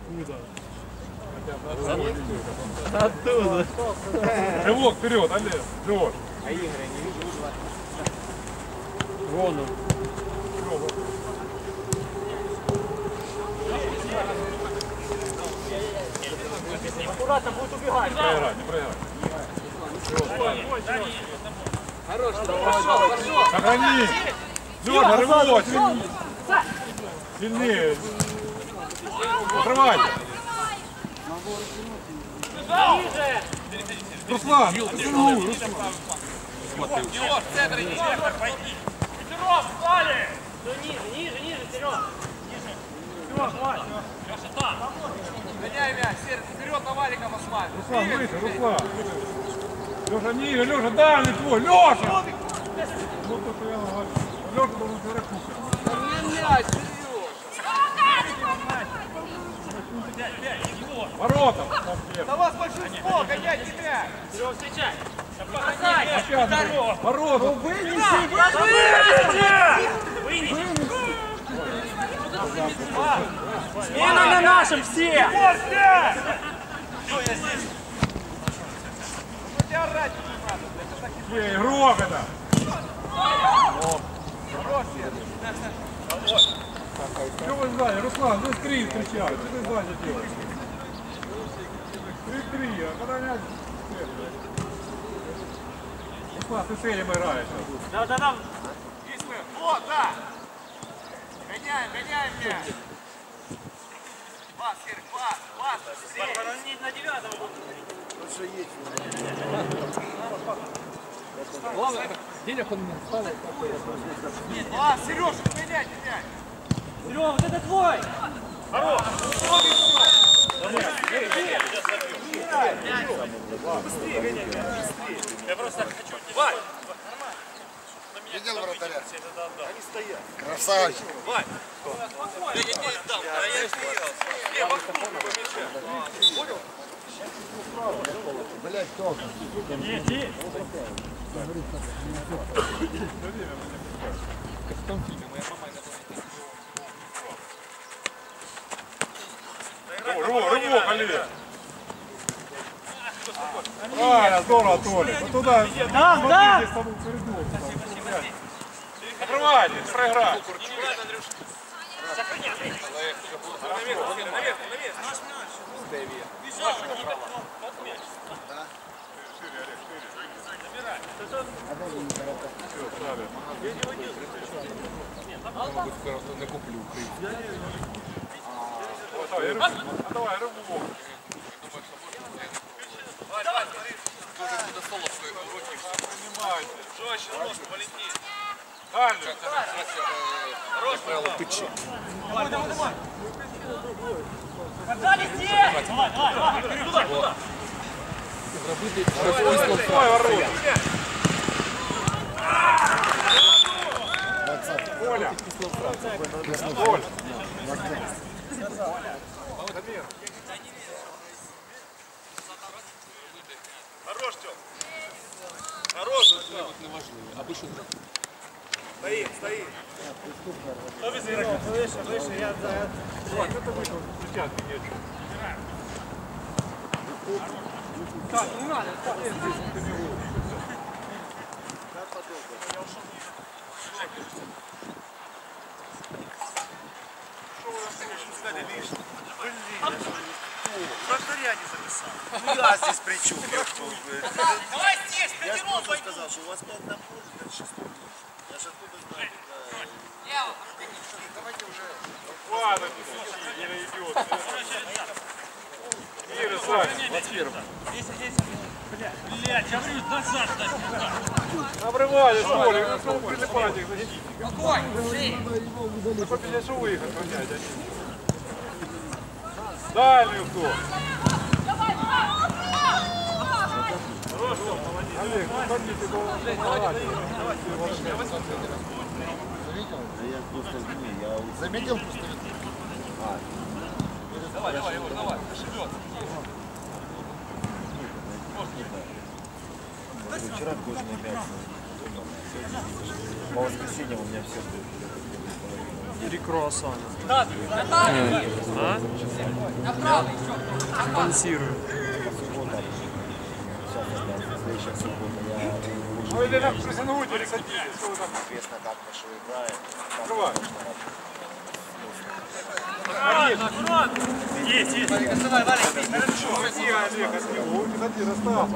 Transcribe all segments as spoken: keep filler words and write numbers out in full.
Откуда? Оттуда. Рывок вперед, Олег. Джордж. А Игоря не вижу. Вон он. Аккуратно будет убегать. Не проиграй, не проиграй. Хорош, пошел, пошел. Сохрани. Джордж, рывок. Сильнее. Открывайте. Руслан, поцелуй, Руслан. Серег, в центре, Серег, пойди. Серег, встали! Ниже, ниже, ниже, Серег. Серег, хватит. Леша, там. Гоняй мяч, Серег, вперед на Валика посмотри. Руслан, выше, Руслан. Леша, ниже, Леша, дальний твой, Леша! Вот это я говорю. Леша должен заракушать. Не мяч, Сереж. Ворота! На вас большинство, гоняйте мяч. Серег, встречай. Опять ворота! Вынеси, вынеси. Смена на нашем все. Эй, игрок это! Что вы сзади? Руслан, вы скрин встречали. Что ты сзади делаешь? Три-три, а когда мяч... Руслан, ты с этим играешь. Да, да, да. Вот, да. Гоняем, гоняем мяч. Пас, Серег, пас, пас. Барбара, он не на девятом был. Главное, денег он не ставил. Пас, Сереж, гоняйте мяч. Серега, вот это твой. Хорош. Быстрее гоняй мяч, быстрее. Я просто хочу... Вань! Видел вратаря? Они стоят. Красавчик. Вань! Я не дам, а я стоял. Я вокруг его мяча. Понял? Блять, только. Есть, есть. Как в том фильме, моя мама О, рывок, рывок, Олег! Правильно, здорово, Толя. Вот туда, Да, да. здесь там коридор. Открывайте, проиграть. Наверх, наверх, наверх. не куплю. Давай, рывок. Давай, смотри. Тоже куда соловкой руки. Принимайте. Жестче, ножку, Валентин. Дальше. Хорош, правило, пычи. Давай, давай, давай. Отдали все! Давай, давай, давай. Туда, туда. Давай, ворота. Оля. Оля. Хорош, Тём. Хорош. Стоит, стоит. Выше, выше, я за... Вот, это вы тут встречаться нет. Так, не надо, так, нет, здесь ты не лучше. Что вы нам сказали лишнее? Блин. Вратаря не записал. Ну я здесь при чем? Давай здесь, Я же пятером просто пойду. сказал, что у вас пять на поле, значит шестой. Я же откуда знаю, когда... Лево. Давайте уже... Ладно, не Ира идет. Ира, Сань. Блядь, я говорю, назад дай. Обрывали, Толя, ну что вы прилипаете к защитникам? Какой? Такой пенешу выход, понять, один. Дальнюю кто? Хорош, молодец. Олег, ну ходите, Заметил просто? Давай, давай, Егор, давай. Ошибется. Вчера кожаный мяч. По воскресеньям у меня все будет. Три круассана. Да, да, А? Спонсирую. Следующая суббота. Я Ну или на прессингуйте, или садитесь. Что вы там? известно, как что играет. Открывай. Есть, есть. Красиво, Олег, от него. Ходи, расстав.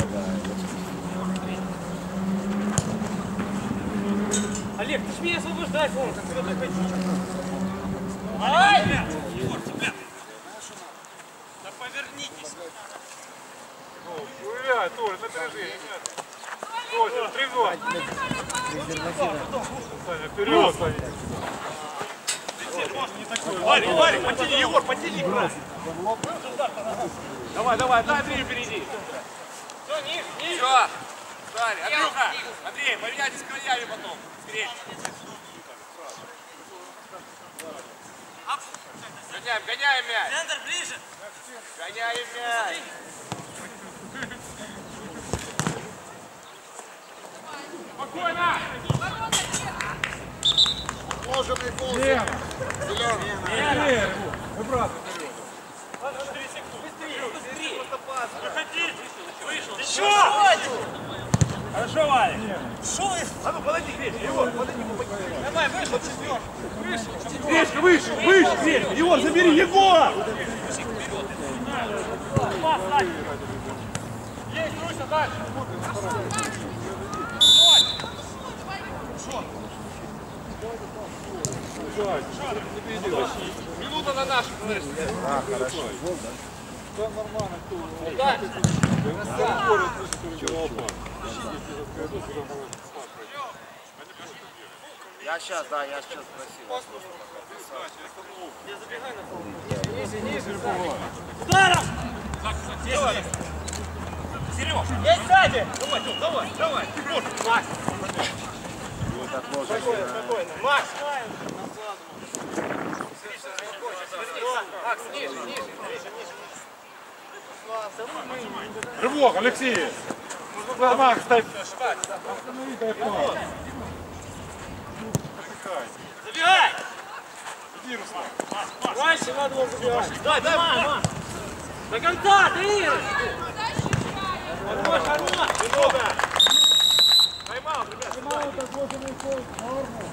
Олег, ты ж меня освобождай, вон, как куда-то ходить. Ай! Егор, тебя. Да повернитесь. Уверяй, Толя, напряжи. Толя, три в два. Саня, вперед, Саня. Варик, Варик, потяни, Егор, потяни. Давай, давай, дай Андрею впереди. Все, ниже, ниже. Все. Старый, Андрюха. Андрей, поменяйтесь краями потом. Скорее. Гоняем, гоняем мяч. Центр ближе. Гоняем мяч. Спокойно! Положенный пол. Лев! Зеленый. Лев! Выбрасывай вперед. четыре секунды. Быстрее, быстрее. Выходи. Вышел. Еще! Хорошо, Валя. Шо вы? А ну, подойди к Гречке, Егор, подойди. Давай, вышел, четвертый. Гречка, выше, выше, Гречка! Егор, забери, Егор! Есть, Руся, дальше. Минута на нашу, говоришь. А, хорошо. Гол, да? Да, нормально. Да. Я сейчас, да, я сейчас красиво. Ударом! Серег, есть сзади! Давай, Тём, давай, давай! Макс! Вот так можно. Спокойно, спокойно. Макс! Макс, ниже, ниже, ниже, ниже. Рывок, Алексей! Нужно Макс, дай. Останови, дай пас. Забегай! Иди, Руслан. Раньше надо было забегать. Дай, дай, Макс! До конца, ты! Хорош, хорош! Минута! Тайм-аут, ребят! Тайм-аут, отложенный пол, норму.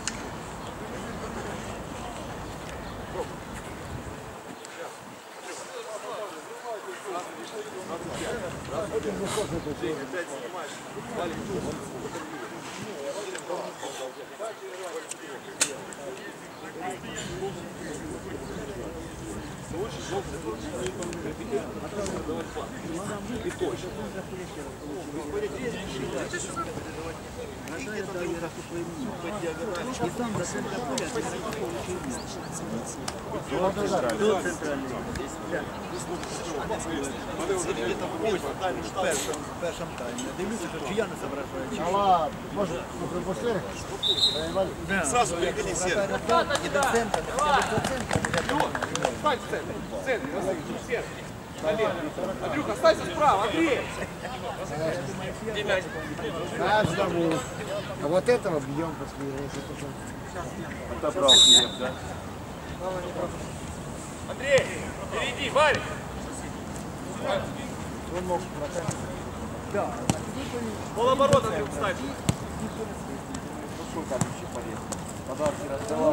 В першому таймі. Дивлюся, що я не зображаю. Ала, може, ми пропустили? Сразу переходи в серый. І до центру, хоча б до центру. Стань в центре. В центре, в центре. Налево. Андрюха, останься справа, Андрей. Каждому. А вот этого бьем после этого. Отобрал хлеб, да? Андрей, впереди, Варик. Он мог да. Полоборота, Андрюх, ставь. Ну что там еще полезно? Подарки раздавал.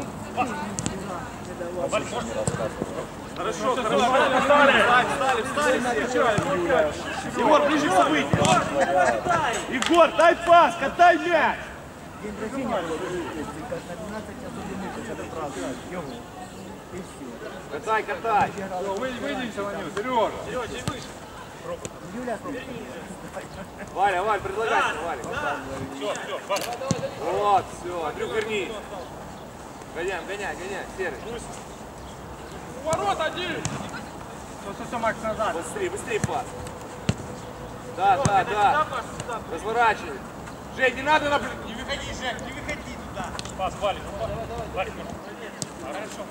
Хорошо, хорошо. Встали, встали, встали, встали. Егор, ближе к событию. Егор, дай пас, катай мяч. День рождения было, как на двенадцать особенных, это правда. Його. И все. Катай, катай. Выйдите на него, Сережа. Юля, Валя, Валь, предлагайся, Валя. Вот, все, Андрюх, вернись. Гоняем, гоняй, гоняй, Серый. Ворот один. Все, все, Макс, назад. Быстрее, быстрее пас. Да, да, да. Разворачивай. Жень, не надо на... Не выходи, Жек, не выходи туда. Пас, Валик. Валик. Хорошо.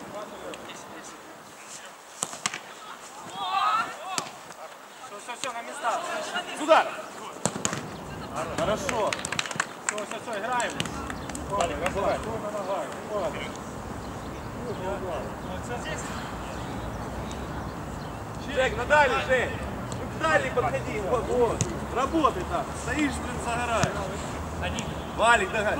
Все, все, все, на места. Сюда. Хорошо. Все, все, все, играем. Валик, разлагай. Жек, на дальний, Жек. Ну, к дальний подходи. Вот, вот. Работай так. Стоишь, блин, загораешь. Валик, давай.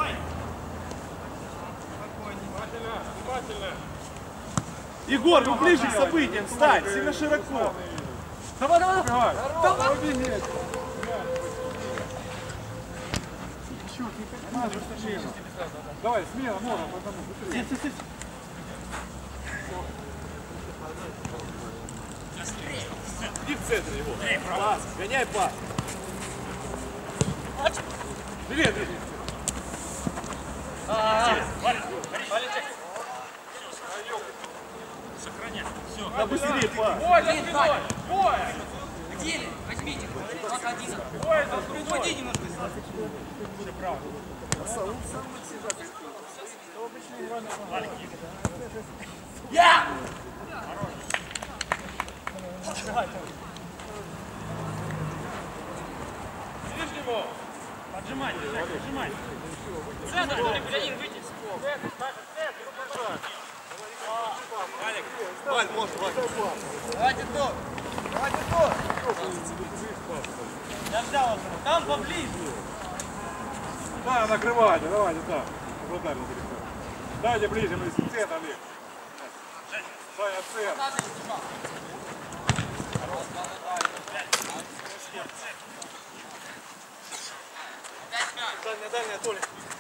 Егор, ну ближе к событиям, встань, сильно широко. Давай, давай, давай. Давай, убегай. Давай, смело, можно, потому быстрее. Иди в центр его. Пас, гоняй пас. Привет, привет. Да быстрее пас. Где? Возьмите. двадцать один. Уходи немножко. Я! Поджимай, поджимай. Центр, что ли, блядин, выйти. Валь, можно, Валь. Давайте то! Давайте то! Я взял его. Там поближе. Да, накрывайте, давайте так. Вратарь на телефон. Дайте ближе, мы с центра, Олег. Саня, центр. Дальняя, дальняя, Толя.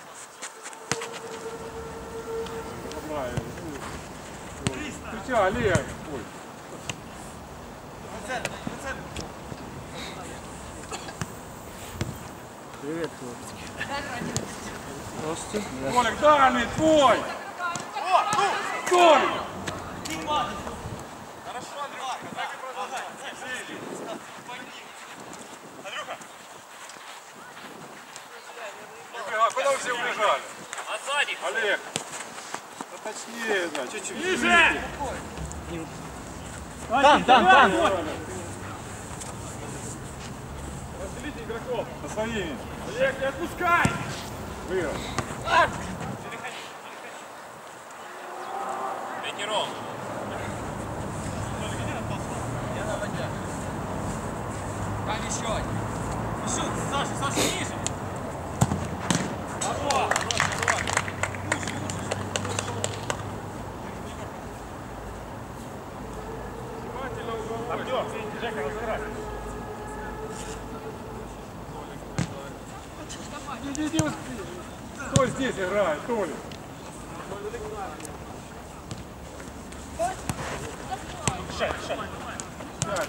Встречай, Олег. Ой. Привет, хлопці. Толик, дальний твой! Толик! Хорошо, Андрюха. Так и продолжай. Андрюха. А куда вы все убежали? А сзади? Олег! Да точнее, да, чуть-чуть. Ниже! Там, там, там! Разделите игроков. Со своими. Олег, не отпускай! Вырос. Пятером. Там еще один. Еще, Саша, Саша, ниже. Браво! Артем, Жека, разбирай. Иди, иди, кто здесь играет, Толик? Решай, решай. Пять.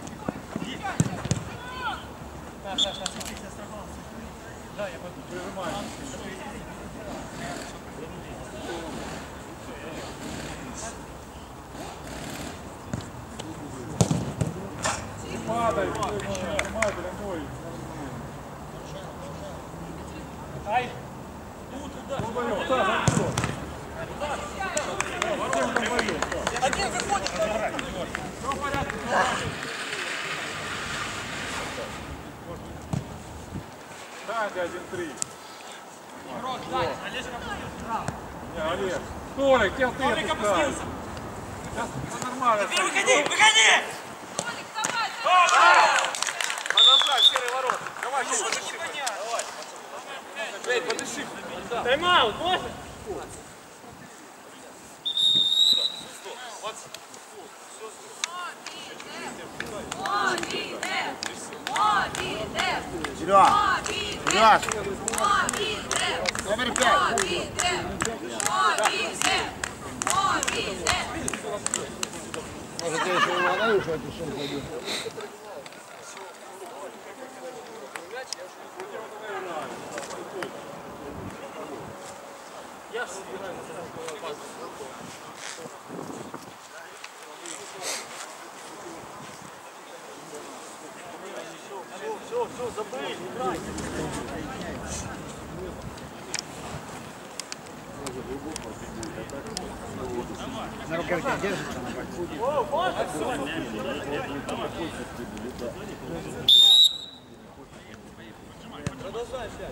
Да, я пойду. Прижимай. Падай, нажимай, дорогой. Ай! Долбоёб, да, хорошо. Один выходит, давай. Дайте один-три. Рот, дай. Не, Олег. Толик, тебя ты Толик опустился. Сейчас нормально. Ты выходи, выходи! Продолжай, серый ворот. Давай, что ты Давай. Эй, подыши. Тайм-аут, можно? Серег, Сереж, номер пять. Может, я еще его отдаю, что это шум пойдет. Все, все, забыли, играй. На руке у тебя держится? О, можно? Продолжай опять.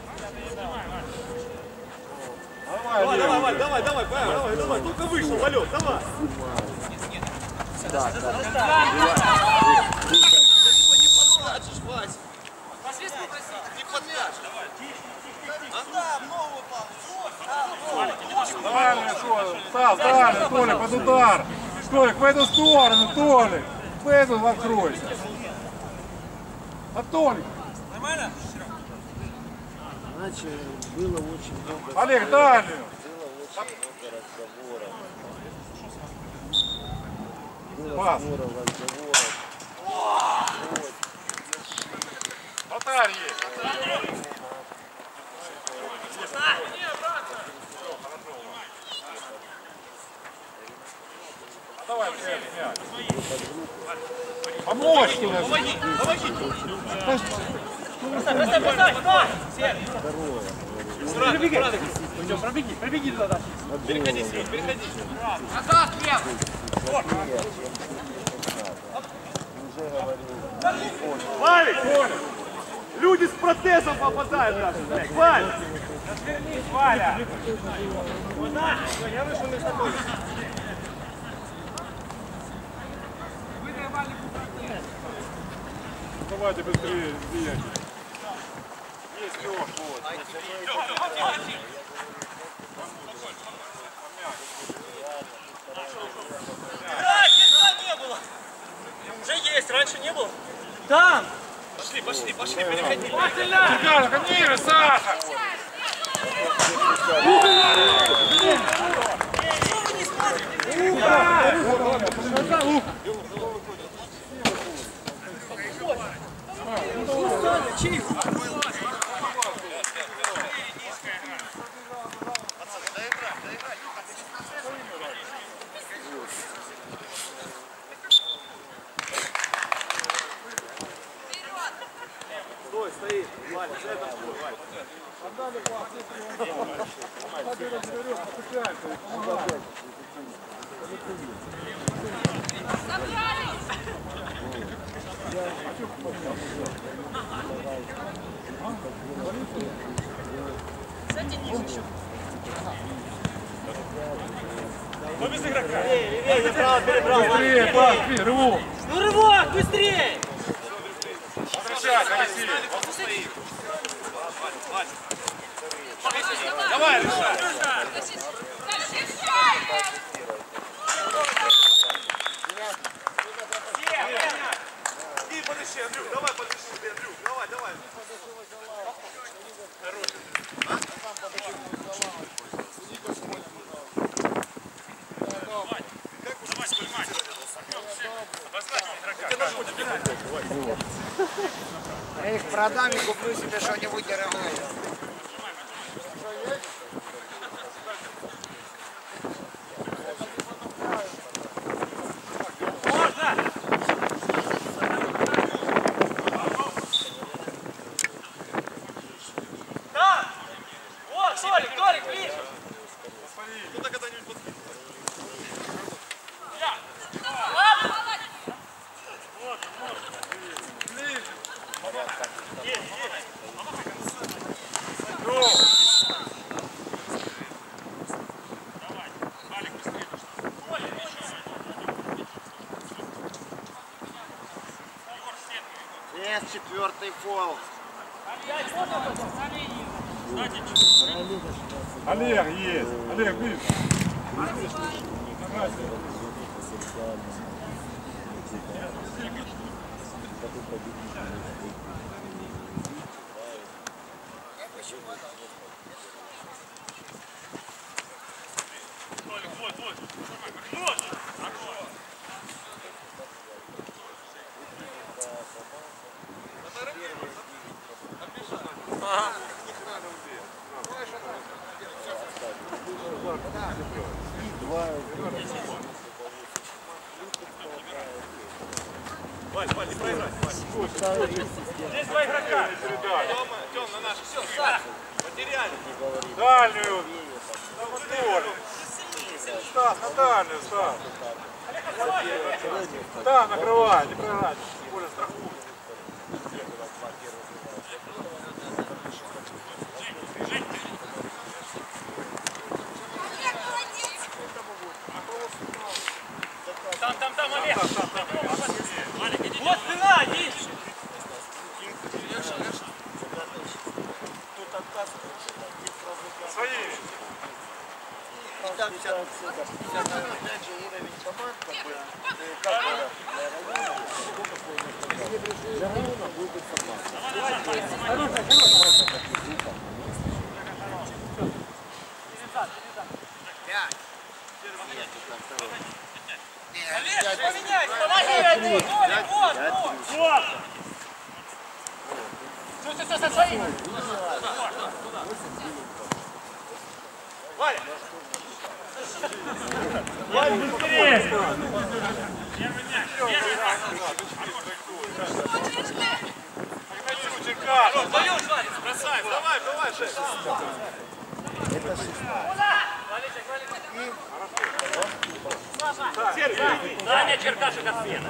Давай, Давай, Олег. давай, Валь, давай, давай, давай, давай, только вышел, Валек, давай. Да, да. Не подскажешь, Вася. По свистку просить. Не подскажешь. А да, новую Дальний, що? Став, дальний, Толик, под удар. Толик, в эту сторону, Толик. В эту откройся. А Толик? Нормально? Иначе было очень много, Олег, дальнюю. было очень много разговоров. Было Пас. споров, разговоров. Вратарь есть. Давай, мяч. Помочь туда. Помоги, помоги. Бросай, бросай, бросай, бросай. Пробеги, Артем, пробеги, пробеги туда. Переходи, Сергей, переходи. Назад, Лев! Уже говорил. Валик! Люди с протезом попадают даже, блядь. Валик! Развернись, Валя! Все, я вышел на такой. Давайте быстрее, бейте. Есть Лёш, вот. Да, здесь не было. Уже есть, раньше не было. Там! Пошли, пошли, пошли, переходи. Ребята, конечно, Саша! Стой, стоит. Валя, за это стой, Валя. Ну без игрока. Перебрал, перебрал. Быстрее, пас, рву! Ну рывок, быстрее! Возвращайся, Алексей! Давай, решай. И подыши, Андрюк, давай подыши, Андрюк, давай, давай. Я их продам и куплю себе что-нибудь дорогое. Да! Вот, Толик, Толик, ближе. Куда когда-нибудь подкинь. Есть четвертый фол. Олег есть! Олег, ближе! Валь, Валь, не проиграй. Здесь два игрока. Тёма, Тём, на наш. Все, Саша. Потеряли. Дальнюю! Стас, на дальнюю, Стас! Да, накрывай, не проиграй. Тем более страхуй. Там, там, там, Олег. Вот, ты Толик, вот, вот. Все, все, все, со своим. Валя! Вань, быстрее! Даешь, Валя, бросай, давай, давай, Жень. Даня Черкашек от света.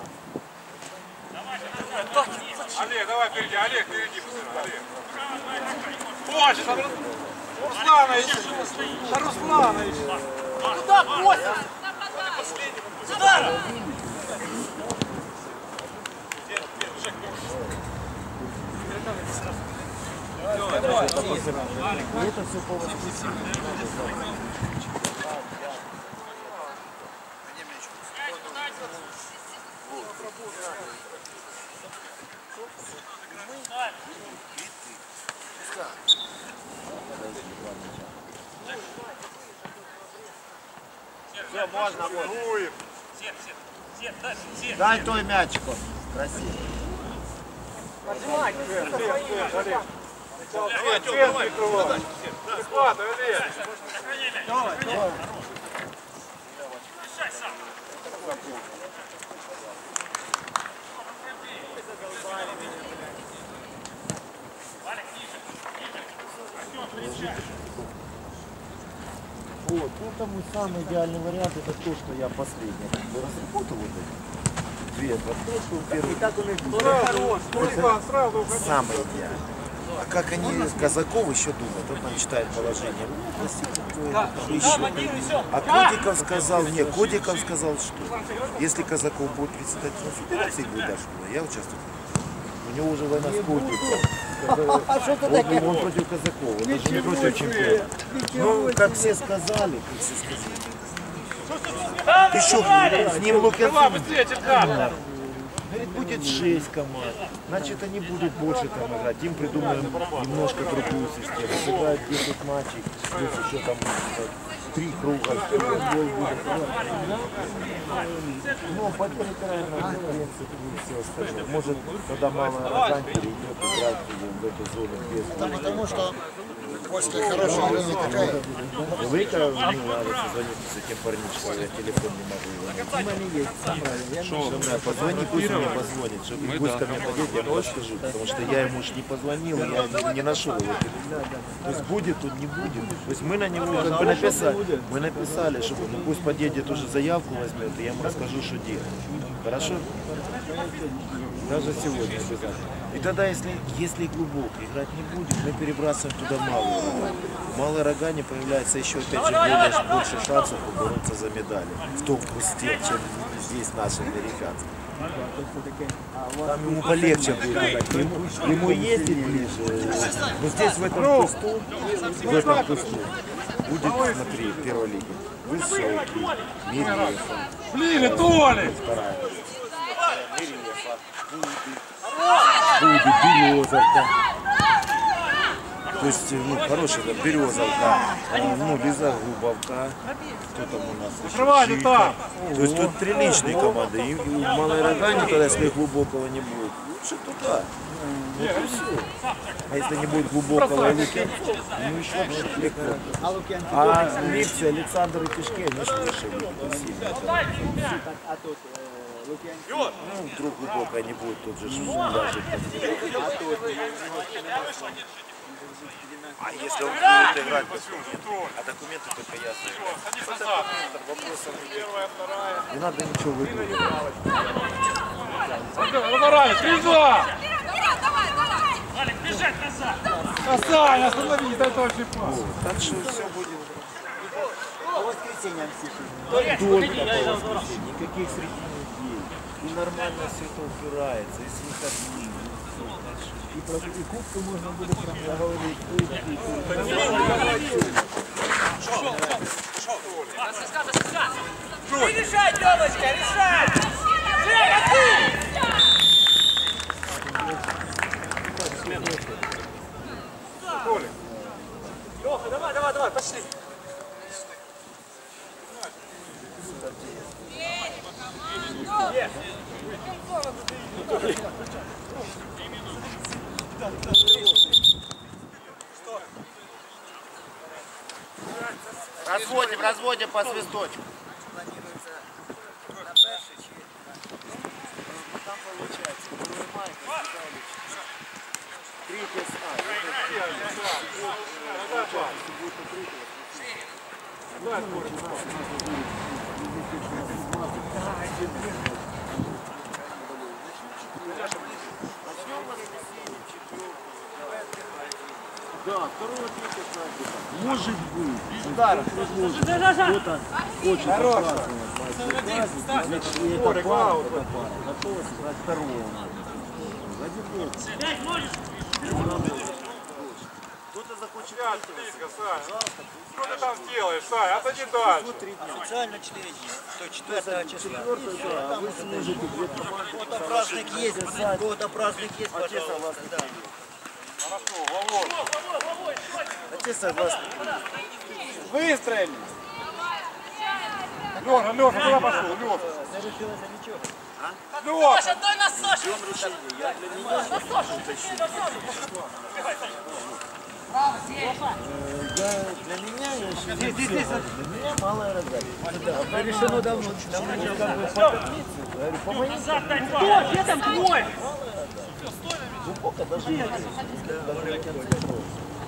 Олег, давай впереди, Олег, впереди, Олег. Больше, там Руслана ищи. Да Руслана ищи. Куда бросил? Сюда! Это все по воскресеньям. Все, можно будет. Сет, сет, сет, дальше, сет. Дай той мячик. Красиво. Давай, цвет прикрывай. Прихватай, Олег. Давай, давай. Решай сам. Валя, ниже, ниже. Артем, встречай. Вот, ну там самый идеальный вариант это то, что я последний как бы разработал вот эти две подточки, первый. И так он и Сразу, Толик, сразу уходи. самый идеальный. А как они, Казаков еще думают, вот он читает положение. Ну, еще. А Кодиков сказал, не, Кодиков сказал, что если Казаков будет председателем федерации, будет дальше, я участвую. У него уже война с Кодиковым. Он, он против Казакова, он даже не против чемпиона. Ну, как все сказали, как все сказали. Ты что, с ним Лукерцев? Быстрее, Черкаш. Говорит, будет шесть команд, значит они будут больше там играть. Им придумаем немножко другую систему. Сыграют десять матчей, плюс еще там три круга. Ну, потери крайне принцип и все остальное. Может, когда мало Рогань перейдет играть в эту зону без. Да потому что после хорошей игры не такая. Вы-ка мне надо позвонить с этим парничком, я телефон не могу его. Шо, позвони, пусть мне позвонит, чтобы пусть ко мне подъедет, я ему расскажу, потому что я ему уж не позвонил, я не нашел его телефон. Пусть будет, тут не будет. То есть мы на него как бы написали, мы написали, чтобы ну, пусть подъедет уже заявку возьмет, и я ему расскажу, что делать. Хорошо? Даже сегодня обязательно. И тогда, если, если глубоко играть не будет, мы перебрасываем туда малые рога. В малой рогане появляется еще опять же более, больше шансов побороться за медали. В том кусте, чем здесь наши американцы. Там ему полегче будет играть. Ему, ему ездить ближе. Но здесь в этом кусту, в этом кусту будет, смотри, в первой лиге. Высокий, Мирьев. Ближе, Толик! Вторая. Будет Березовка. То есть, ну, хорошая да, Березовка, ну, Лизогубовка. Кто там у нас? Закрывай, не там! То есть тут приличные команды. И в Малой Рогане, когда если глубокого не будет, лучше туда. Вот и все. А если не будет глубокого и Лукенцов, ну еще легко. А Липси, Александр и Кишки, они же выше сильно. Ну, вдруг глубокое не будет, тут же даже. А если он будет играть без документов, а документы только я знаю. Вопросов нет. Не надо ничего выиграть. Разворачивай, Криза! Давай, давай! Валик, бежать назад! Асань, остановись, дай точный пас. Так что все будет. По воскресеньям все. Только по воскресеньям, никаких среди недель. И нормально все это упирается, и с выходными. И про и кубку можно будет проговорить. Решай, девочка, решай! Женя, ты! Леха, давай, давай, давай, пошли. Есть. Разводим, разводим по свисточку. Планируется на перший чи на там получается. Третья с Да, второго третьего снайпера. Может быть. Удар. Кто-то очень показывает мастер-класс, значит, и эта пара, эта пара готова сыграть второго. Ради бога. Кто-то захочет Сядь близко, Саня. Что ты там делаешь, Саня? Отойди дальше. Официально четыре дня. То четвертого числа. Да, а вы сможете две команды. У кого-то праздник есть, у кого-то праздник есть, пожалуйста. Да. Хорошо, Володь. Отец согласен. Выстроили. Леша, Леша, куда пошел? Леша. Зарушилось за ничего. Леша. Дай на Сашу! На Сашу! Я, для меня, я считаю, здесь, здесь, для меня малая разница. Да, решено давно. Давно Ну, как бы по таблице, говорю, по моим Кто? Где там твой? глубоко даже не даже не концентрироваться.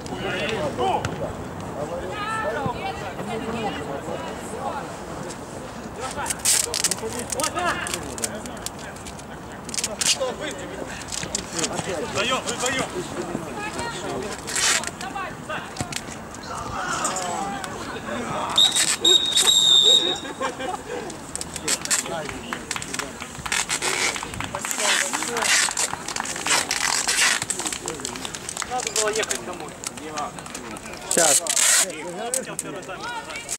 Вдвоем, вы вдвоем. Надо было ехать домой. Сейчас.